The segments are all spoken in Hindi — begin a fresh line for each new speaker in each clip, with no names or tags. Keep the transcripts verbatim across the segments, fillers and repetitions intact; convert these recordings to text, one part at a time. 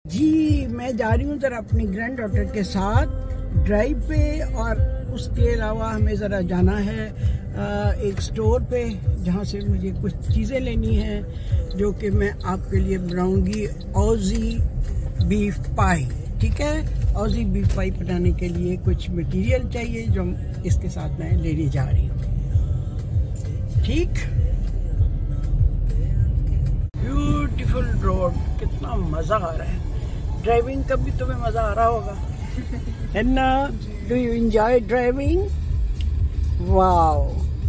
जी मैं जा रही हूँ ज़रा अपनी ग्रैंड डॉटर के साथ ड्राइव पे, और उसके अलावा हमें ज़रा जाना है एक स्टोर पे जहाँ से मुझे कुछ चीज़ें लेनी हैं जो कि मैं आपके लिए बनाऊँगी ऑजी बीफ पाई। ठीक है, ऑजी बीफ पाई बनाने के लिए कुछ मटेरियल चाहिए जो इसके साथ मैं लेने जा रही हूँ। ठीक, ब्यूटीफुल रोड, कितना मज़ा आ रहा है ड्राइविंग का भी। तुम्हें मज़ा आ रहा होगा है ना? Do you enjoy driving? Wow,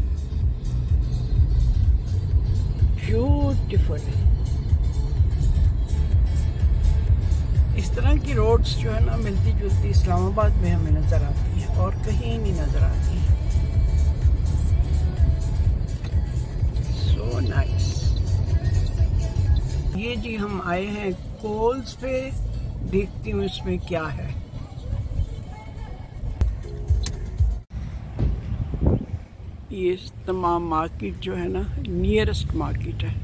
beautiful. इस तरह की रोड्स जो है ना मिलती जुलती इस्लामाबाद में हमें नजर आती है और कहीं नहीं नजर आती है। So nice. ये जी हम आए हैं कोल्स पे, देखती हूँ इसमें क्या है। ये तमाम मार्केट जो है ना नियरेस्ट मार्केट है।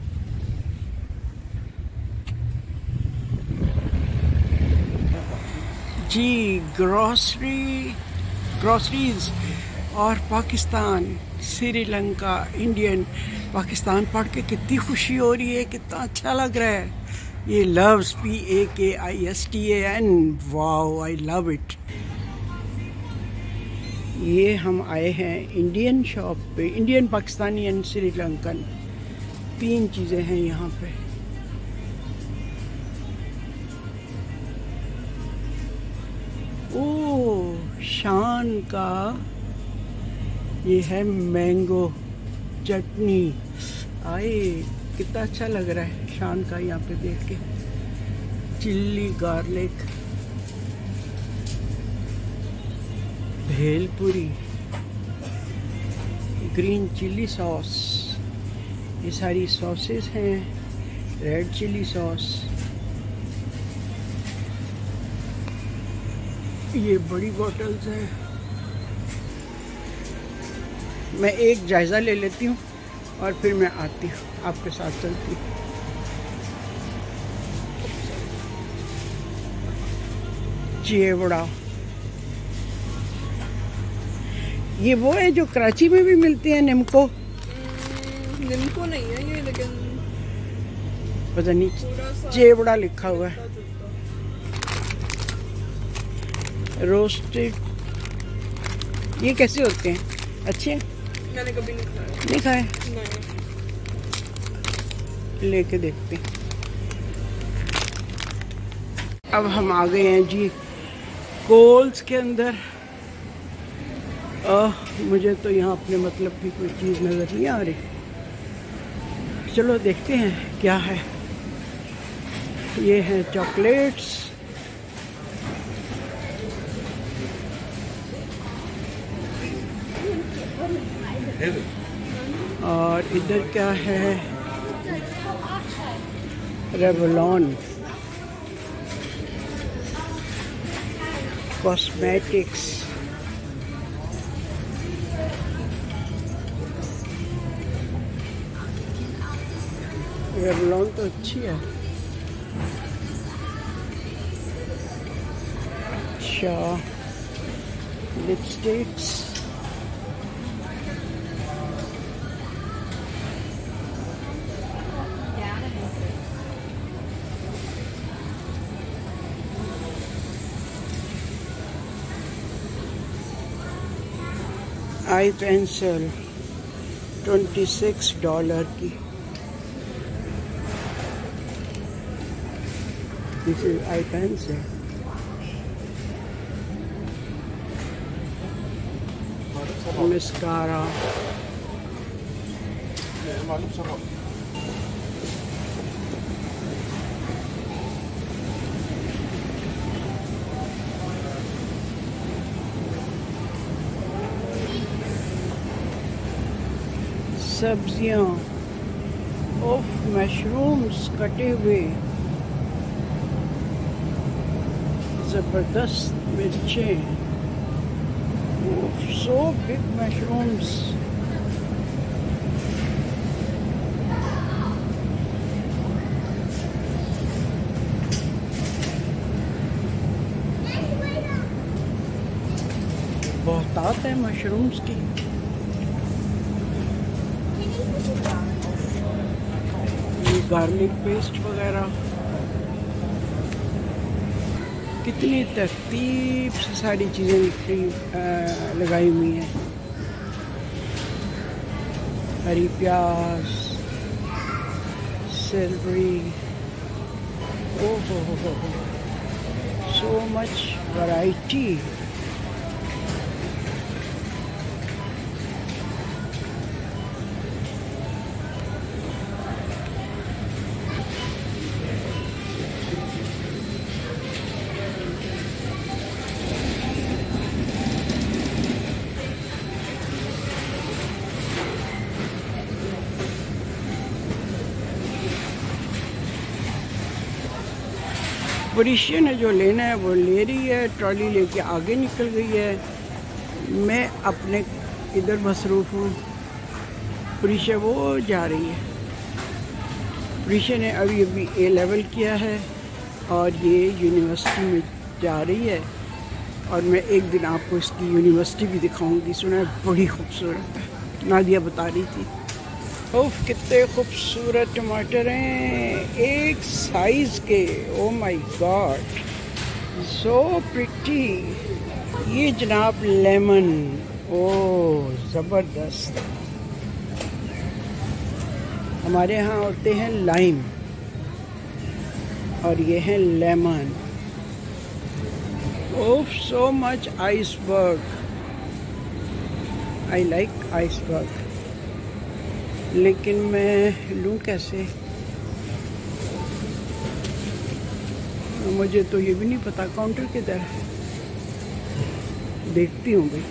जी ग्रोसरी ग्रोसरीज और पाकिस्तान, श्रीलंका, इंडियन, पाकिस्तान पढ़ के कितनी खुशी हो रही है, कितना अच्छा लग रहा है। ये loves, P A K I S T A N, wow I love it. ये हम आए हैं इंडियन शॉप पे, इंडियन, पाकिस्तानी एंड श्रीलंकन, तीन चीज़ें हैं यहाँ पे। ओह, शान का ये है मैंगो चटनी। आए, कितना अच्छा लग रहा है शान का यहाँ पे देख के। Chilli garlic, bhelpuri, green chilli sauce, ये सारी सॉसेस हैं, रेड चिल्ली सॉस। ये बड़ी बॉटल्स हैं। मैं एक जायज़ा ले लेती हूँ और फिर मैं आती हूँ, आपके साथ चलती हूँ। चिवड़ा, ये वो है जो कराची में भी मिलती है। निम्को
निम्को नहीं है ये, लेकिन
पता नहीं, चिवड़ा लिखा हुआ है। रोस्टेड, ये कैसे होते हैं? अच्छे?
मैंने कभी नहीं खाया।
नहीं खाए?
नहीं।
लेके देखते हैं। अब हम आ गए हैं जी कोल्स के अंदर। आ, मुझे तो यहाँ अपने मतलब की कोई चीज़ नज़र नहीं आ रही। चलो देखते हैं क्या है। ये हैं चॉकलेट्स, और इधर क्या है? रेवलॉन, कॉस्मेटिक्स, रेवलॉन तो अच्छी है। अच्छा, lipsticks, eye pencil twenty six dollar की। This is eye pencil. Mascara, सब्जियां, ऑफ मशरूम्स कटे हुए, ज़बरदस्त मिर्चें, सो बिग मशरूम्स। बहुतात है मशरूम्स की। ये गार्लिक पेस्ट वगैरह, कितनी तरतीब से सारी चीज़ें लिखी लगाई हुई हैं। हरी प्याज, सेलरी, ओह हो हो हो, सो मच वैरायटी। पुरुषे ने जो लेना है वो ले रही है, ट्रॉली लेके आगे निकल गई है। मैं अपने इधर मसरूफ़ हूँ, पुरुषे वो जा रही है। पुरुषे ने अभी अभी ए लेवल किया है और ये यूनिवर्सिटी में जा रही है, और मैं एक दिन आपको इसकी यूनिवर्सिटी भी दिखाऊंगी। सुना है बड़ी खूबसूरत है, नादिया बता रही थी। ओह कितने खूबसूरत टमाटर हैं, एक साइज के। Oh my god, so pretty. ये जनाब लेमन, ओह ज़बरदस्त। हमारे यहाँ होते हैं लाइम और ये है lemon. Oh so much iceberg, I like iceberg. लेकिन मैं लूँ कैसे, मुझे तो ये भी नहीं पता काउंटर किधर है। देखती हूँ भाई।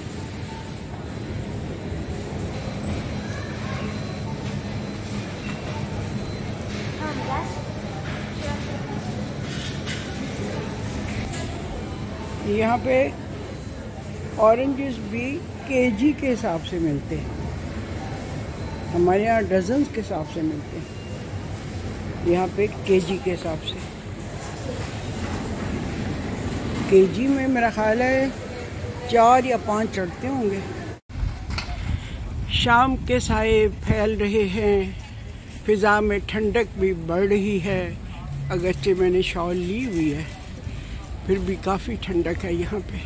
यहाँ पे ऑरेंजेस भी केजी के हिसाब से मिलते हैं, हमारे यहाँ डजन्स के हिसाब से मिलते हैं। यहाँ पे केजी के हिसाब से, केजी में मेरा ख्याल है चार या पांच चढ़ते होंगे। शाम के साए फैल रहे हैं, फिज़ा में ठंडक भी बढ़ रही है। अगरचे मैंने शॉल ली हुई है, फिर भी काफ़ी ठंडक है यहाँ पे।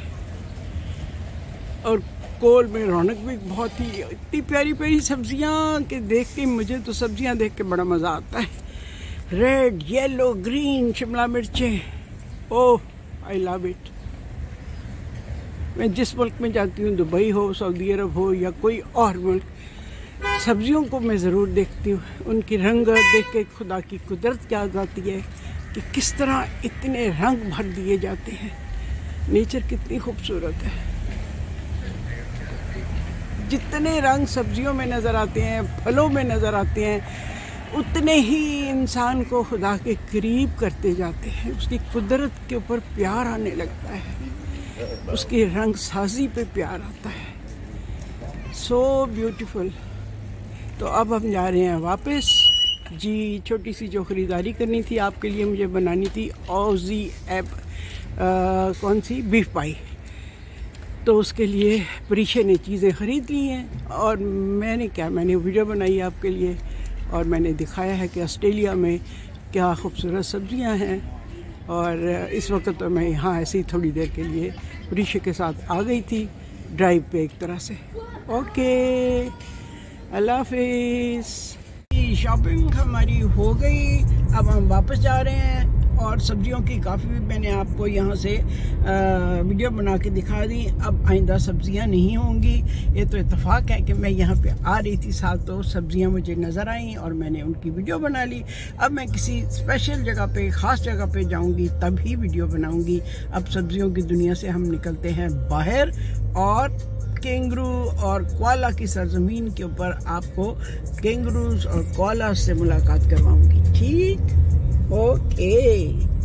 और कोल में रौनक भी बहुत ही, इतनी प्यारी प्यारी सब्जियाँ कि देख के, मुझे तो सब्जियाँ देख के बड़ा मज़ा आता है। रेड, येलो, ग्रीन शिमला मिर्चें, ओह आई लव इट। मैं जिस मुल्क में जाती हूँ, दुबई हो, सऊदी अरब हो या कोई और मुल्क, सब्जियों को मैं ज़रूर देखती हूँ। उनकी रंगत देख के खुदा की कुदरत याद आती है कि किस तरह इतने रंग भर दिए जाते हैं। नेचर कितनी खूबसूरत है। जितने रंग सब्जियों में नज़र आते हैं, फलों में नज़र आते हैं, उतने ही इंसान को खुदा के करीब करते जाते हैं। उसकी कुदरत के ऊपर प्यार आने लगता है, उसकी रंग साजी पे प्यार आता है। So beautiful. तो अब हम जा रहे हैं वापस जी। छोटी सी जो ख़रीदारी करनी थी आपके लिए, मुझे बनानी थी ऑजी ऐप, कौन सी, बीफ पाई। तो उसके लिए परीशे ने चीज़ें ख़रीद ली हैं, और मैंने क्या, मैंने वीडियो बनाई आपके लिए और मैंने दिखाया है कि ऑस्ट्रेलिया में क्या खूबसूरत सब्जियां हैं। और इस वक्त तो मैं यहाँ ऐसे ही थोड़ी देर के लिए परीशे के साथ आ गई थी ड्राइव पे एक तरह से। ओके, अल्लाह हाफिज़। शॉपिंग हमारी हो गई, अब हम वापस जा रहे हैं। और सब्जियों की काफ़ी मैंने आपको यहाँ से आ, वीडियो बना के दिखा दी। अब आइंदा सब्जियाँ नहीं होंगी। ये तो इत्तेफाक है कि मैं यहाँ पे आ रही थी साथ, तो सब्जियाँ मुझे नज़र आईं और मैंने उनकी वीडियो बना ली। अब मैं किसी स्पेशल जगह पे, ख़ास जगह पे जाऊँगी तब ही वीडियो बनाऊँगी। अब सब्जियों की दुनिया से हम निकलते हैं बाहर, और कैंगरू और कोआला की सरजमीन के ऊपर आपको कैंगरूज और कोआला से मुलाकात करवाऊँगी। ठीक, ओके।